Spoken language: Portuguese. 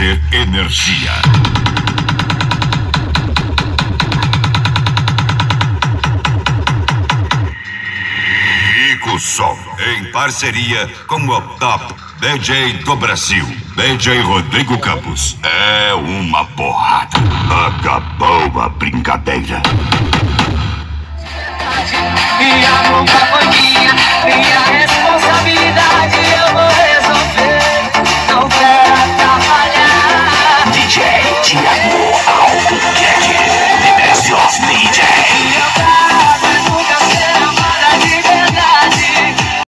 ter energia. Rico Som, em parceria com o top DJ do Brasil, DJ Rodrigo Campos. É uma porrada. Acabou a brincadeira.